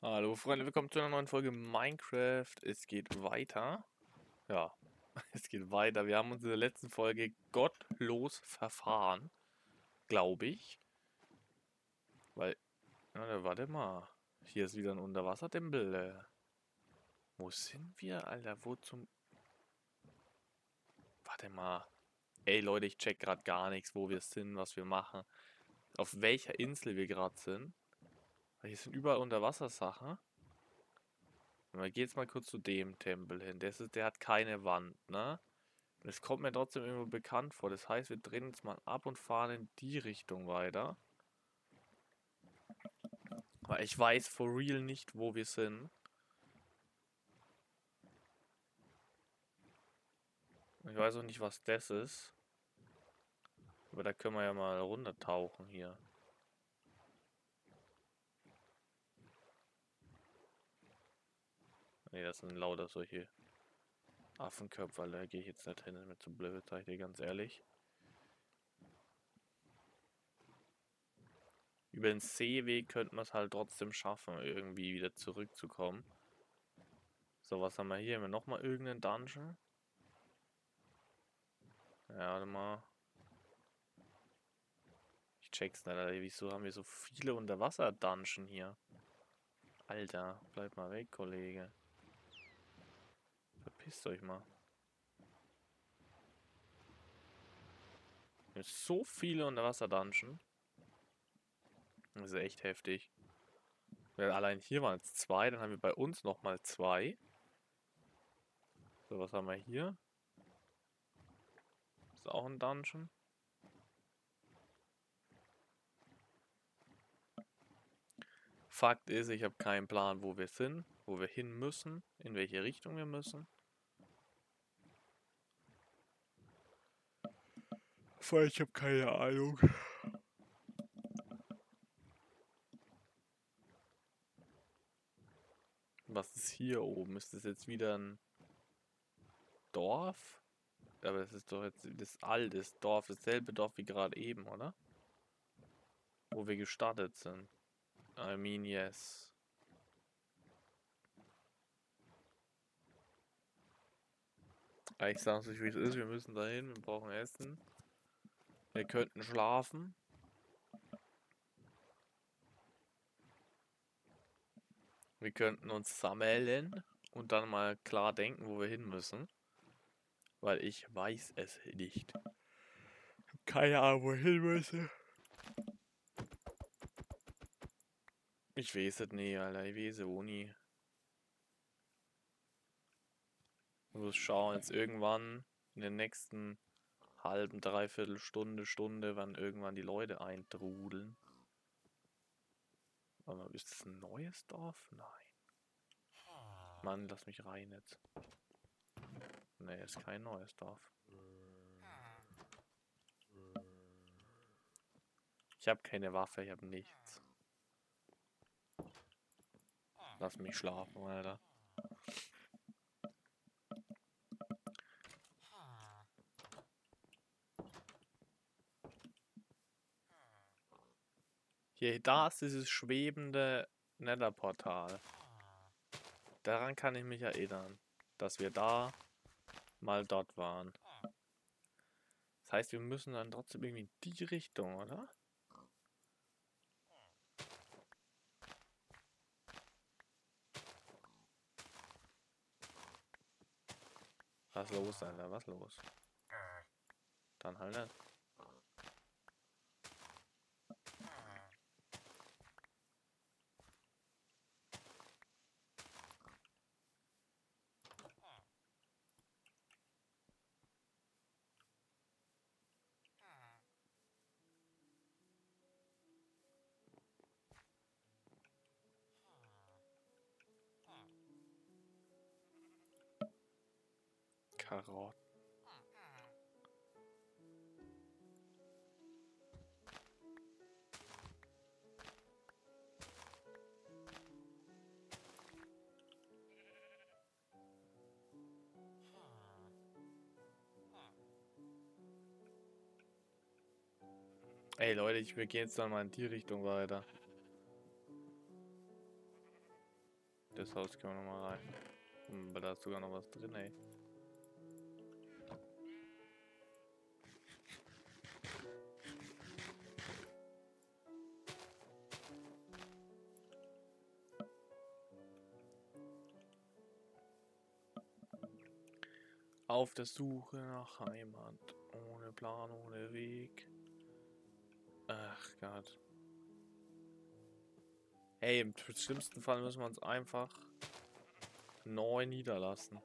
Hallo Freunde, willkommen zu einer neuen Folge Minecraft. Es geht weiter. Ja, es geht weiter. Wir haben uns in der letzten Folge gottlos verfahren, glaube ich. Weil, warte mal. Hier ist wieder ein Unterwassertempel. Wo sind wir, Alter? Wo zum... Warte mal. Ey Leute, ich check gerade gar nichts, wo wir sind, was wir machen. Auf welcher Insel wir gerade sind. Weil hier sind überall Unterwassersachen. Wir gehen jetzt mal kurz zu dem Tempel hin. Der hat keine Wand, ne? Es kommt mir trotzdem irgendwo bekannt vor. Das heißt, wir drehen uns mal ab und fahren in die Richtung weiter. Weil ich weiß for real nicht, wo wir sind. Ich weiß auch nicht, was das ist. Aber da können wir ja mal runtertauchen hier. Ne, das sind lauter solche Affenköpfe. Da gehe ich jetzt nicht hin. Das ist mir zu blöd, sag ich dir ganz ehrlich. Über den Seeweg könnte man es halt trotzdem schaffen, irgendwie wieder zurückzukommen. So, was haben wir hier? Haben wir nochmal irgendeinen Dungeon? Ja, warte mal. Ich check's nicht, Alter. Wieso haben wir so viele Unterwasser-Dungeon hier? Alter, bleib mal weg, Kollege. Verpisst euch mal. Hier sind so viele Unterwasser-Dungeon. Das ist echt heftig. Weil allein hier waren es zwei, dann haben wir bei uns nochmal zwei. So, was haben wir hier? Ist auch ein Dungeon. Fakt ist, ich habe keinen Plan, wo wir sind, wo wir hin müssen, in welche Richtung wir müssen. Weil ich habe keine Ahnung. Was ist hier oben? Ist das jetzt wieder ein Dorf? Aber das ist doch jetzt das alte Dorf, dasselbe Dorf wie gerade eben, oder? Wo wir gestartet sind. I mean, yes. Ich sag's euch, wie es ist. Wir müssen dahin, wir brauchen Essen. Wir könnten schlafen. Wir könnten uns sammeln und dann mal klar denken, wo wir hin müssen. Weil ich weiß es nicht. Keine Ahnung, wo ich hin müssen. Ich weiß es nicht, Alter. Ich weiß es auch nie. Ich muss schauen, jetzt irgendwann in den nächsten halben, dreiviertel Stunde, wann irgendwann die Leute eintrudeln. Aber ist das ein neues Dorf? Nein. Mann, lass mich rein jetzt. Ne, ist kein neues Dorf. Ich habe keine Waffe, ich habe nichts. Lass mich schlafen, Alter. Hier, da ist dieses schwebende Netherportal. Daran kann ich mich erinnern, dass wir da mal dort waren. Das heißt, wir müssen dann trotzdem irgendwie in die Richtung, oder? Was los, Alter? Was los? Dann halt nicht. Karotten. Ey Leute, wir gehen jetzt dann mal in die Richtung weiter. Das Haus können wir nochmal rein. Aber da ist sogar noch was drin, ey. Auf der Suche nach Heimat. Ohne Plan, ohne Weg. Ach Gott. Hey, im schlimmsten Fall müssen wir uns einfach neu niederlassen.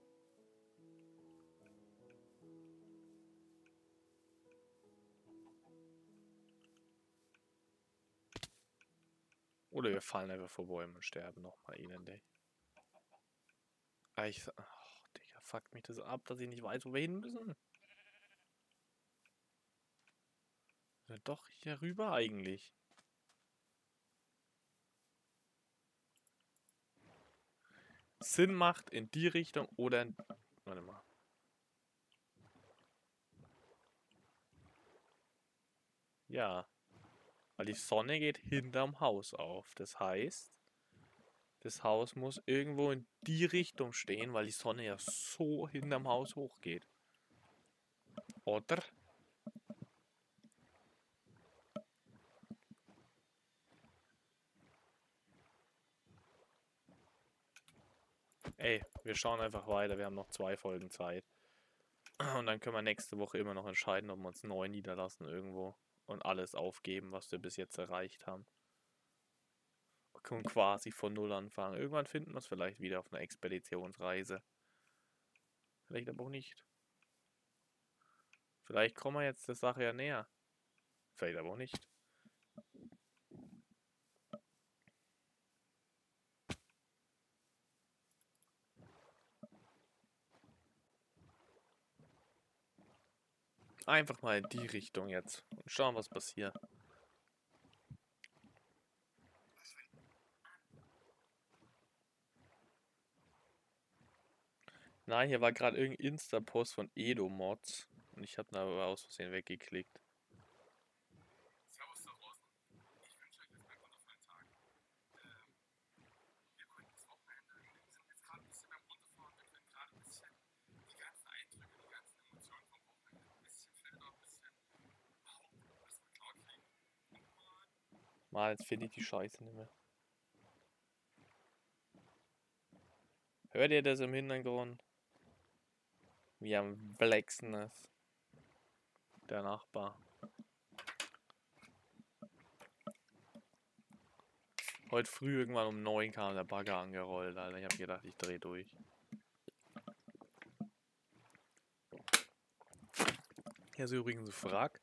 Oder wir fallen einfach vor Bäumen und sterben nochmal elendig. Ach, Digga, fuckt mich das ab, dass ich nicht weiß, wo wir hin müssen. Ja, doch hier rüber eigentlich. Sinn macht in die Richtung oder in... Warte mal. Ja. Weil die Sonne geht hinterm Haus auf. Das heißt, das Haus muss irgendwo in die Richtung stehen, weil die Sonne ja so hinterm Haus hochgeht. Oder? Ey, wir schauen einfach weiter. Wir haben noch 2 Folgen Zeit. Und dann können wir nächste Woche immer noch entscheiden, ob wir uns neu niederlassen irgendwo. Und alles aufgeben, was wir bis jetzt erreicht haben. Wir können quasi von Null anfangen. Irgendwann finden wir es vielleicht wieder auf einer Expeditionsreise. Vielleicht aber auch nicht. Vielleicht kommen wir jetzt der Sache ja näher. Vielleicht aber auch nicht. Einfach mal in die Richtung jetzt und schauen, was passiert. Nein, hier war gerade irgendein Insta-Post von Edo-Mods und ich habe da aber aus Versehen weggeklickt. Servus da draußen. Ich wünsche euch jetzt einen wundervollen Tag. Wir konnten das Wochenende, wir sind jetzt gerade ein bisschen beim Runterfahren, wir können gerade ein bisschen die ganzen Eindrücke, die ganzen Emotionen vom Wochenende ein bisschen filtern, ein bisschen behaupten, dass wir klar kriegen. Mal, jetzt finde ich die Scheiße nicht mehr. Hört ihr das im Hintergrund? Wie am Flexen ist. Der Nachbar. Heute früh irgendwann um 9 kam der Bagger angerollt, Alter. Ich habe gedacht, ich drehe durch. Hier ist übrigens ein Wrack.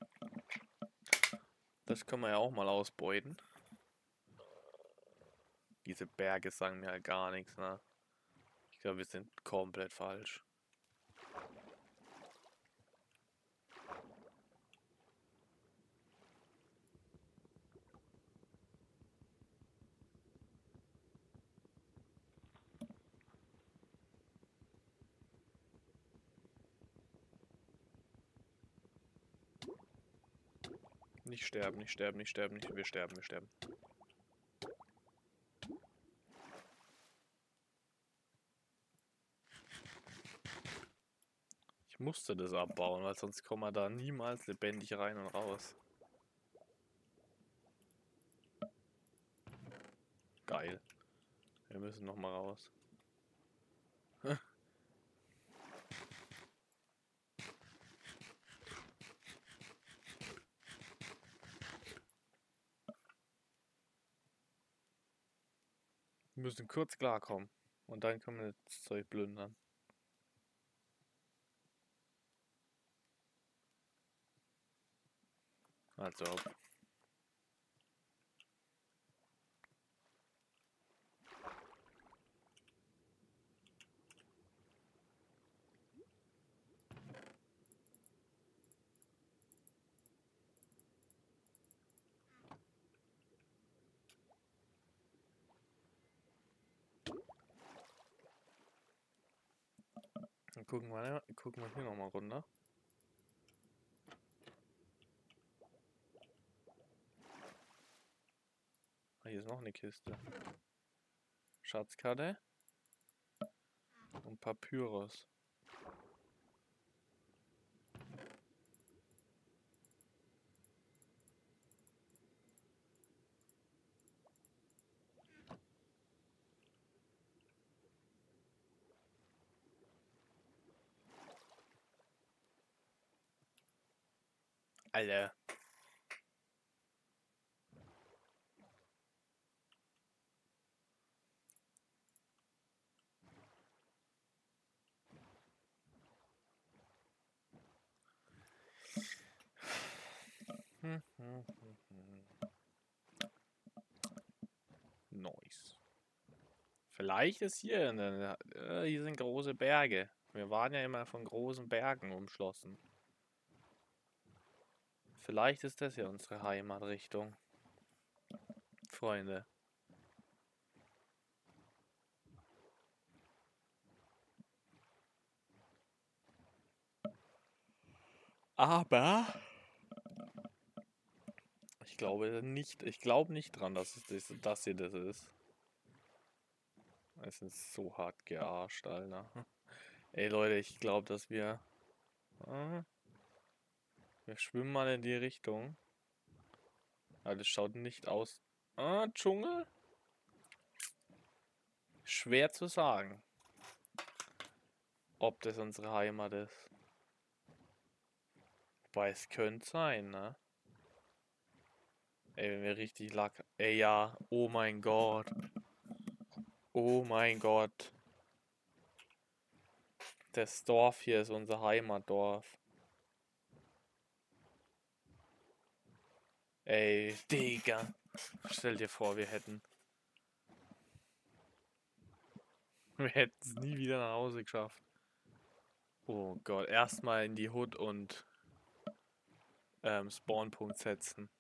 Das können wir ja auch mal ausbeuten. Diese Berge sagen mir halt gar nichts, ne? Ich glaube, wir sind komplett falsch. Nicht sterben, nicht sterben, nicht sterben, nicht. Wir sterben, wir sterben. Ich musste das abbauen, weil sonst kommen wir da niemals lebendig rein und raus. Geil. Wir müssen noch mal raus. Wir müssen kurz klarkommen. Und dann können wir das Zeug plündern. Also ob. Dann gucken wir hier nochmal runter. Ah, hier ist noch eine Kiste. Schatzkarte. Und Papyrus. Alter. Nice. Vielleicht ist hier, hier sind große Berge. Wir waren ja immer von großen Bergen umschlossen. Vielleicht ist das ja unsere Heimatrichtung. Freunde. Aber ich glaube nicht dran, dass das hier das ist. Es ist so hart gearscht, Alter. Ey Leute, ich glaube, dass wir schwimmen mal in die Richtung. Aber das schaut nicht aus. Dschungel? Schwer zu sagen, ob das unsere Heimat ist. Wobei es könnte sein, ne? Ey, wenn wir richtig Lack. Ey, ja. Oh mein Gott. Oh mein Gott. Das Dorf hier ist unser Heimatdorf. Ey, Digga. Stell dir vor, wir hätten es nie wieder nach Hause geschafft. Oh Gott. Erstmal in die Hood und Spawnpunkt setzen.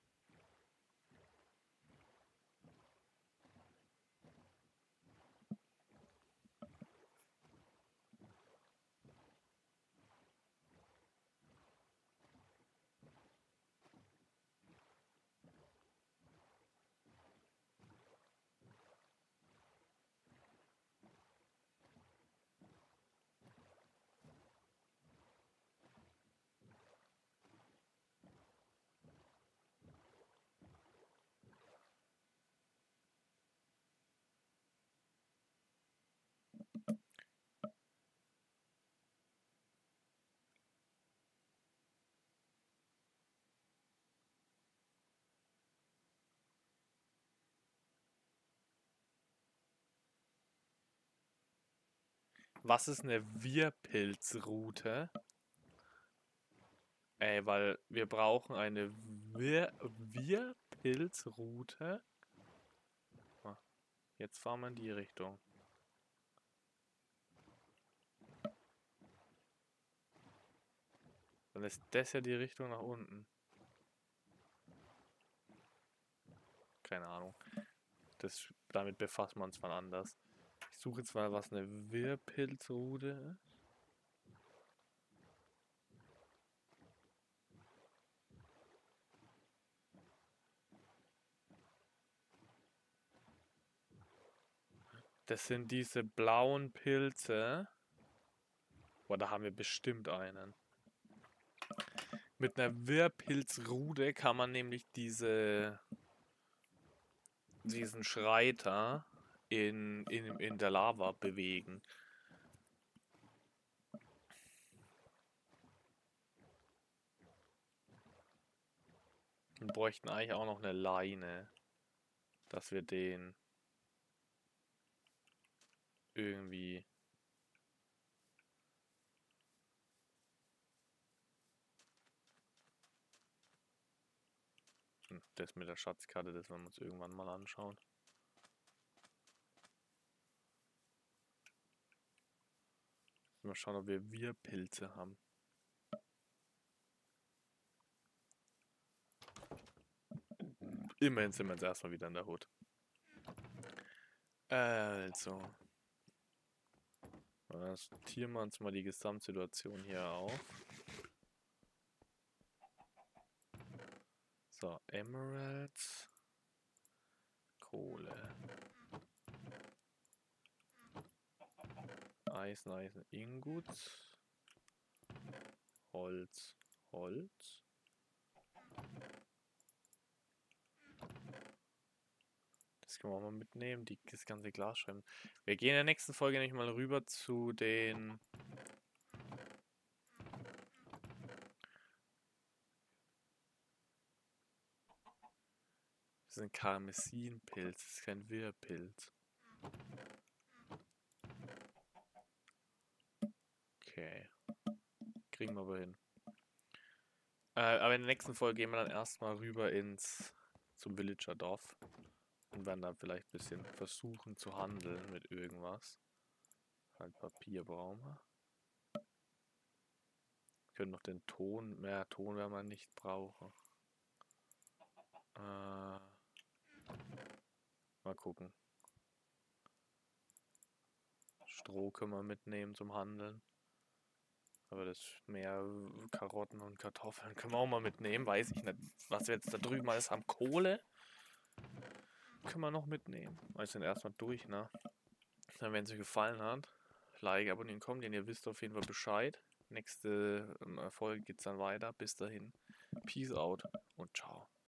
Was ist eine Wirrpilzroute? Ey, weil wir brauchen eine Wirrpilzroute. Ah, jetzt fahren wir in die Richtung. Dann ist das ja die Richtung nach unten. Keine Ahnung. Damit befassen wir uns mal anders. Ich suche jetzt mal, was eine Wirrpilzroute ist. Das sind diese blauen Pilze. Boah, da haben wir bestimmt einen. Mit einer Wirrpilzrute kann man nämlich diesen Schreiter in der Lava bewegen. Wir bräuchten eigentlich auch noch eine Leine, dass wir den irgendwie... Das mit der Schatzkarte, das werden wir uns irgendwann mal anschauen. Mal schauen, ob wir Wirrpilze haben. Immerhin sind wir jetzt erstmal wieder in der Hut. Also. Dann sortieren wir uns mal die Gesamtsituation hier auf. So, Emeralds. Kohle. Eisen, Ingut. Holz. Das können wir auch mal mitnehmen, das ganze Glasscheiben. Wir gehen in der nächsten Folge nämlich mal rüber zu den... Das ist ein Karmesinpilz, das ist kein Wirrpilz. Okay. Kriegen wir aber hin. Aber in der nächsten Folge gehen wir dann erstmal rüber zum Villager-Dorf. Und werden dann vielleicht ein bisschen versuchen zu handeln mit irgendwas. Halt Papier brauchen wir. Können noch den Ton, mehr Ton werden wir nicht brauchen. Mal gucken. Stroh können wir mitnehmen zum Handeln. Aber das mehr Karotten und Kartoffeln können wir auch mal mitnehmen. Weiß ich nicht, was wir jetzt da drüben alles haben. Kohle können wir noch mitnehmen. Wir sind erstmal durch, ne? Dann, wenn es euch gefallen hat, Like, abonnieren, kommentieren. Ihr wisst auf jeden Fall Bescheid. Nächste Folge geht es dann weiter. Bis dahin. Peace out und ciao.